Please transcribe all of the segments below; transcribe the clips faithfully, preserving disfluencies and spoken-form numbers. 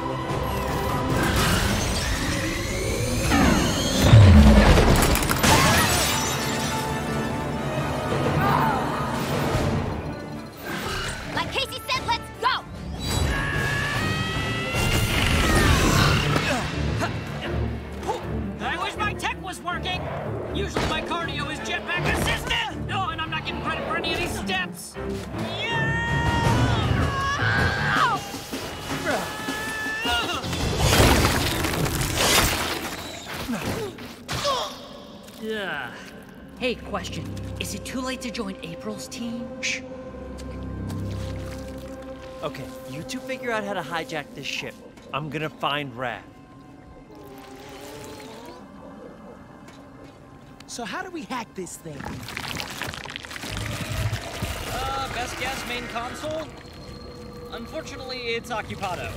Like Casey said, let's go! I wish my tech was working! Usually my cardio is jetpack assisted! Oh, and I'm not getting credit for any of these steps! Yeah. Hey, question. Is it too late to join April's team? Shh. Okay, you two figure out how to hijack this ship. I'm gonna find Raph. So how do we hack this thing? Uh, best guess, main console? Unfortunately, it's Occupado.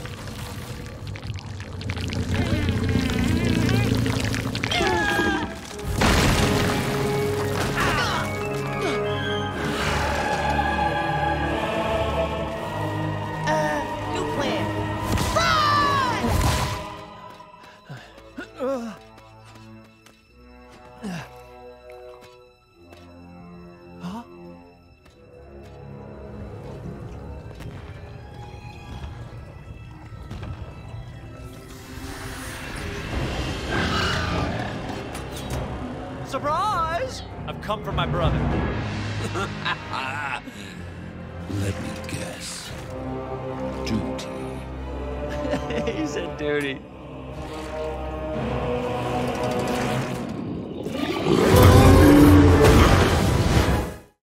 Surprise! I've come for my brother. Let me guess. Duty. He said duty.